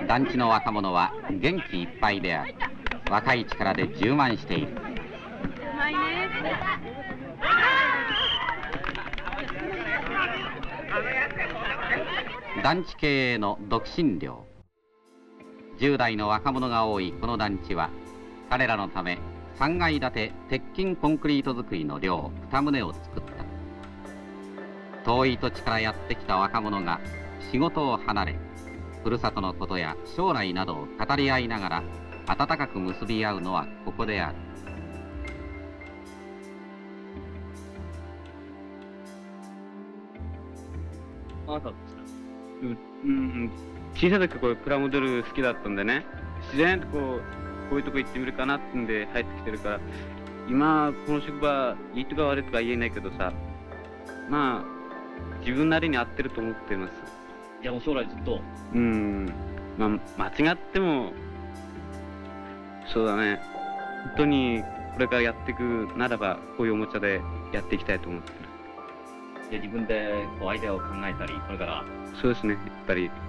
団地の若者は元気いっぱいである。若い力で充満している。団地経営の独身寮。10代の若者が多いこの団地は、彼らのため3階建て鉄筋コンクリート造りの寮2棟を作った。遠い土地からやってきた若者が仕事を離れ、ふるさとのことや将来などを語り合いながら温かく結び合うのはここである。 あなたですか？小さい時こうプラモデル好きだったんでね、自然とこういうとこ行ってみるかなってんで入ってきてるから、今この職場いいとか悪いとか言えないけどさ、まあ自分なりに合ってると思ってます。 じゃあもう将来ずっとまあ間違ってもそうだね、本当にこれからやっていくならばこういうおもちゃでやっていきたいと思ってる。 自分でこうアイデアを考えたり、これからそうですね、やっぱり